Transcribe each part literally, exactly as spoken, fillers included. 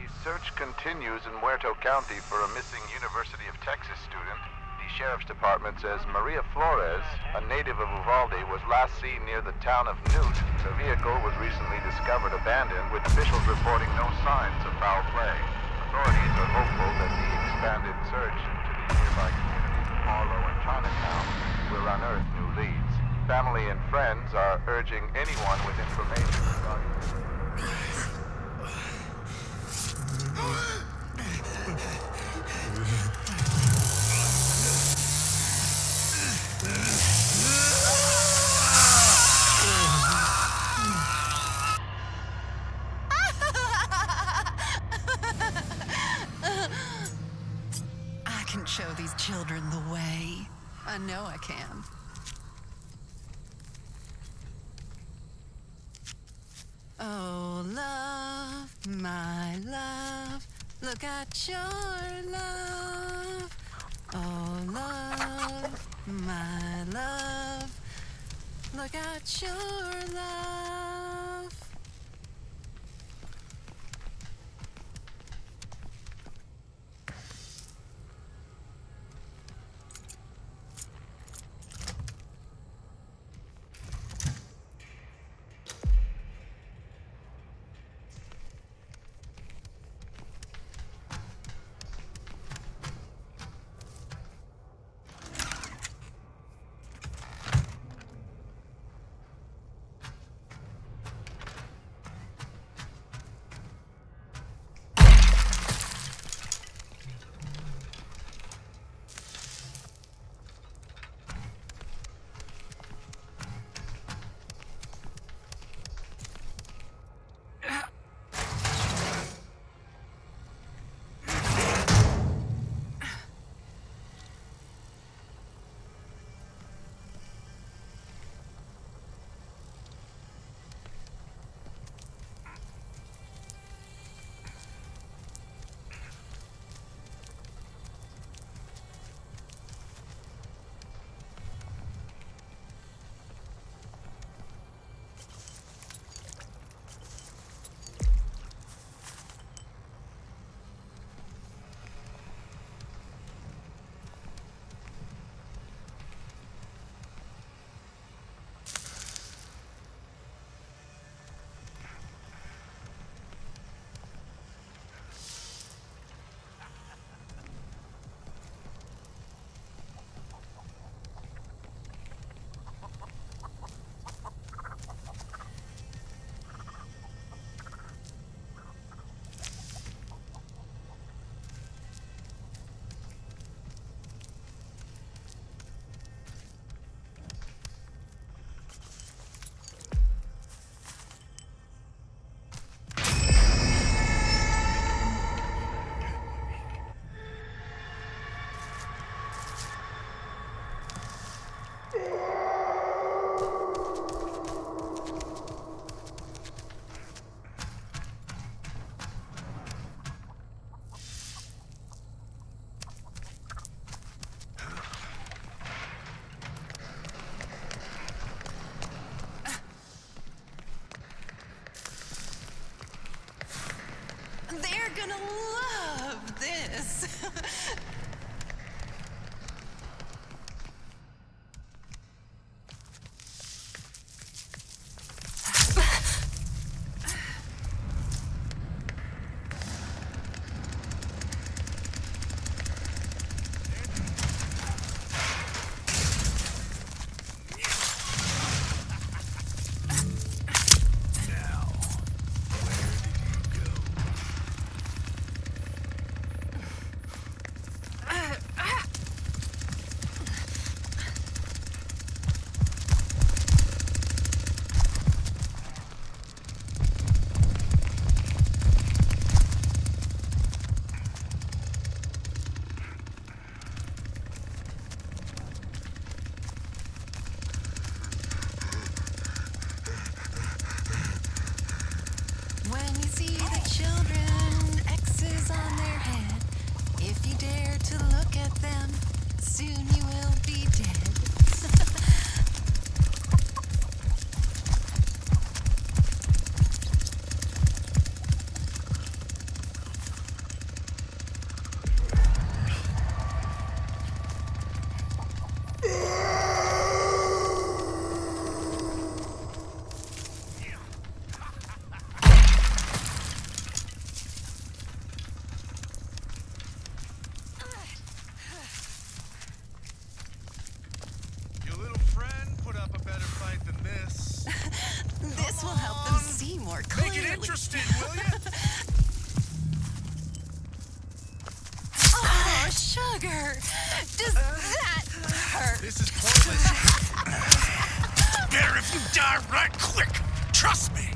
Search continues in Muerto County for a missing University of Texas student. The Sheriff's Department says Maria Flores, a native of Uvalde, was last seen near the town of Newt. The vehicle was recently discovered abandoned, with officials reporting no signs of foul play. Authorities are hopeful that the expanded search into the nearby communities of Harlow and Chinatown will unearth new leads. Family and friends are urging anyone with information regarding this. I can show these children the way. I know I can. Oh, love, my love, look at your love. Oh, love, my love, look at your love. They're gonna love this. sugar. Does that hurt? This is pointless. Better if you die right quick. Trust me.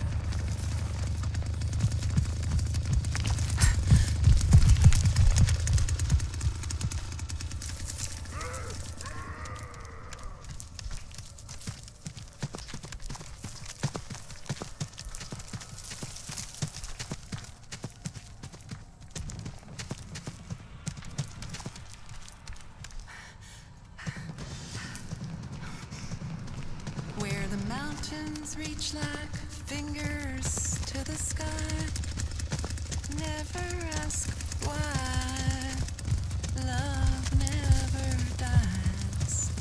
Where the mountains reach like fingers to the sky. Never ask why. Love never dies.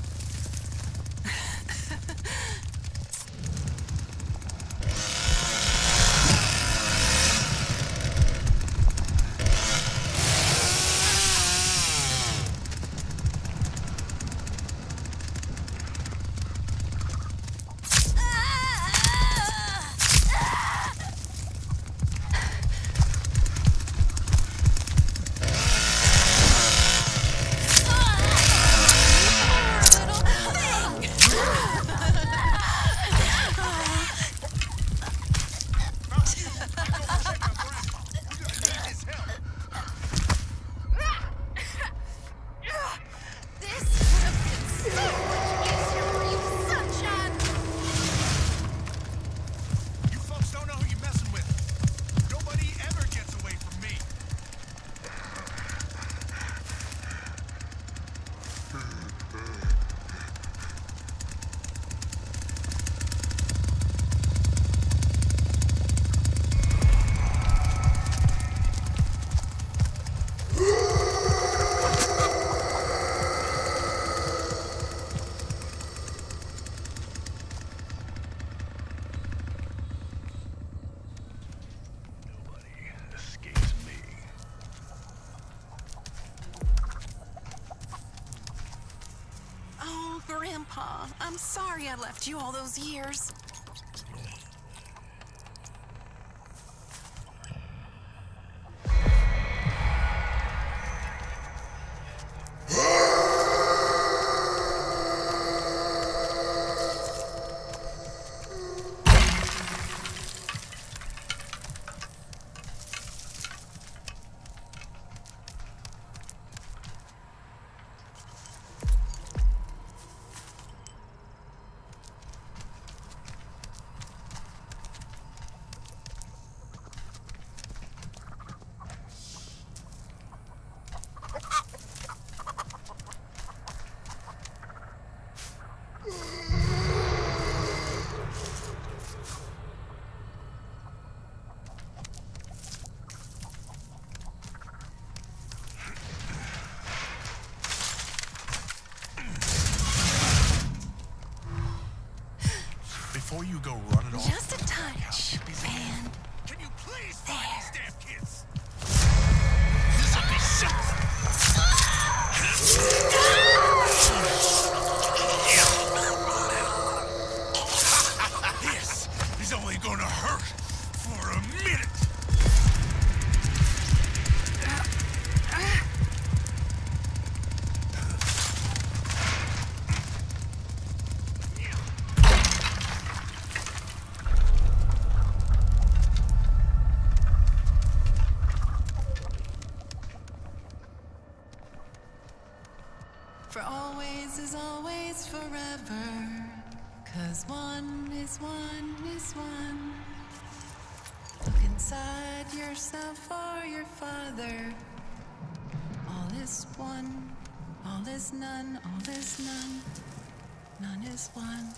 Grandpa, I'm sorry I left you all those years. Before you go run it off. Just a touch, and Can you please there. find these damn kids? This'll be simple. This is only gonna hurt for a minute. for always is always forever. Cause one is one is one. Look inside yourself or your father. All is one, all is none, all is none, none is one.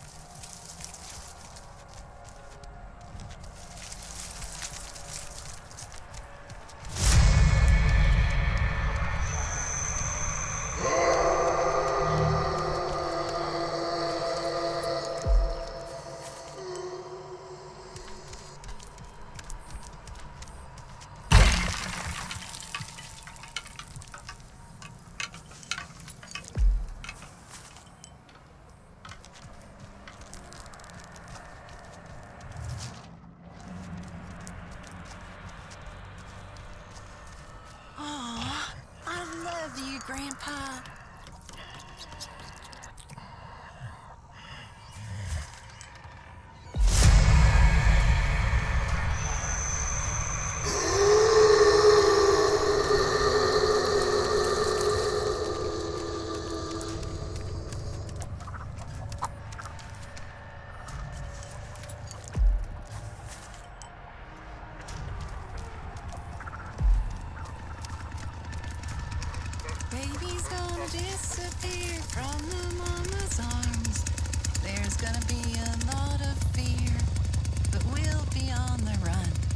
He's gonna disappear from the mama's arms. There's gonna be a lot of fear, but we'll be on the run.